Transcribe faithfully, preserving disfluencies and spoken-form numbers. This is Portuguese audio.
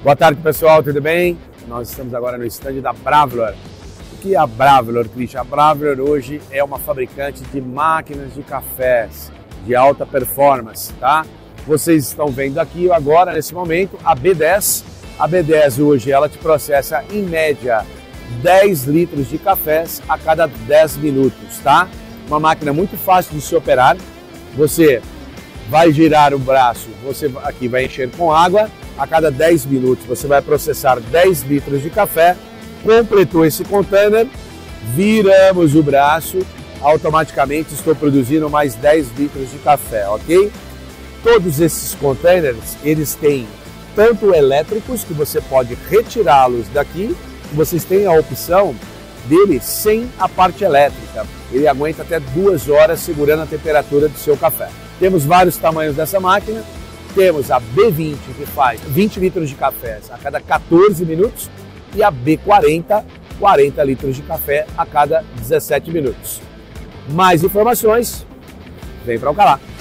Boa tarde, pessoal, tudo bem? Nós estamos agora no stand da Bravlor. O que é a Bravlor, Christian? A Bravlor hoje é uma fabricante de máquinas de cafés de alta performance, tá? Vocês estão vendo aqui agora, nesse momento, a B dez. A B dez hoje, ela te processa, em média, dez litros de cafés a cada dez minutos, tá? Uma máquina muito fácil de se operar. Você vai girar o braço, você aqui vai encher com água. A cada dez minutos você vai processar dez litros de café. Completou esse container, viramos o braço, automaticamente estou produzindo mais dez litros de café, ok? Todos esses containers, eles têm tanto elétricos, que você pode retirá-los daqui, vocês têm a opção dele sem a parte elétrica. Ele aguenta até duas horas segurando a temperatura do seu café. Temos vários tamanhos dessa máquina. Temos a B vinte, que faz vinte litros de cafés a cada quatorze minutos, e a B quarenta, quarenta litros de café a cada dezessete minutos. Mais informações, vem para o Alcalá.